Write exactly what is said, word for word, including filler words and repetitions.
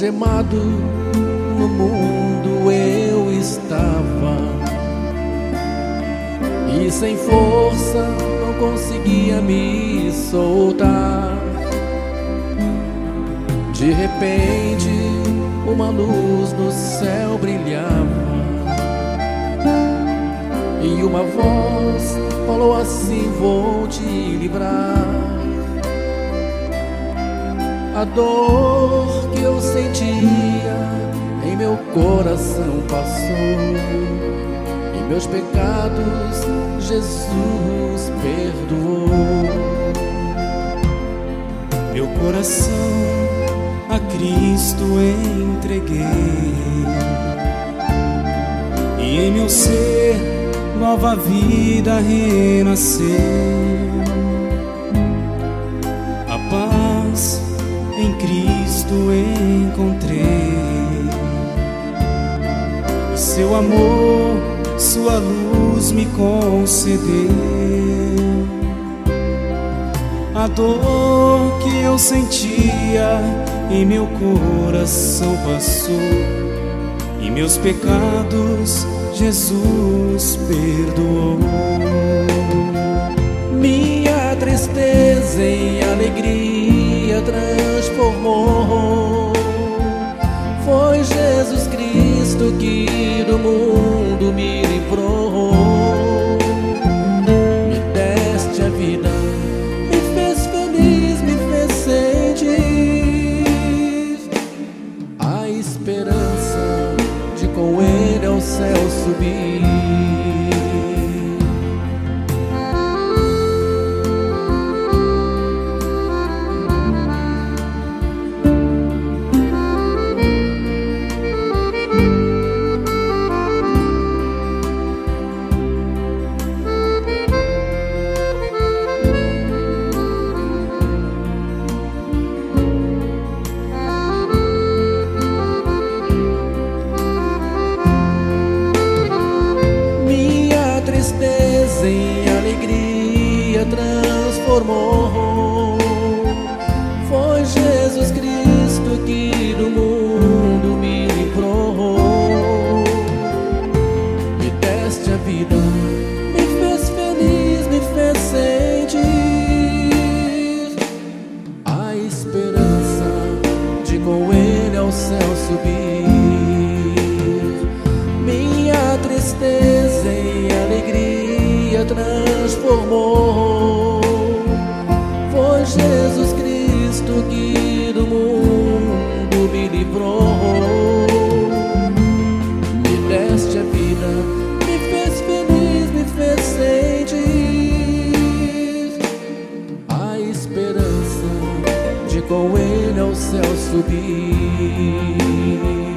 algemado no mundo eu estava, e sem força não conseguia me soltar. De repente uma luz no céu brilhava, e uma voz falou assim: vou te livrar. A dor que eu sentia em meu coração passou, e meus pecados Jesus perdoou. Meu coração a Cristo entreguei, e em meu ser nova vida renasceu. A paz em Cristo encontrei, e seu amor, sua luz me concedeu. A dor que eu sentia em meu coração passou, e meus pecados Jesus perdoou. Minha tristeza em alegria transformou. Foi Jesus Cristo que do mundo me livrou. Me deste a vida, me fez feliz, me fez sentir a esperança de com Ele ao céu subir. Tristeza em alegria transformou. Foi Jesus Cristo que do mundo me livrou. Me deste a vida, me fez feliz, me fez sentir a esperança de com Ele ao céu subir. Minha tristeza em alegria transformou. Foi Jesus Cristo que do mundo me livrou. Me deste a vida, me fez feliz, me fez sentir a esperança de com Ele ao céu subir.